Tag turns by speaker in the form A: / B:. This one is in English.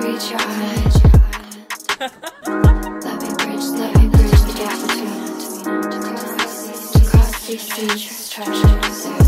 A: reach your eyes. Let me bridge the gap between us. To cross these seas, treasures.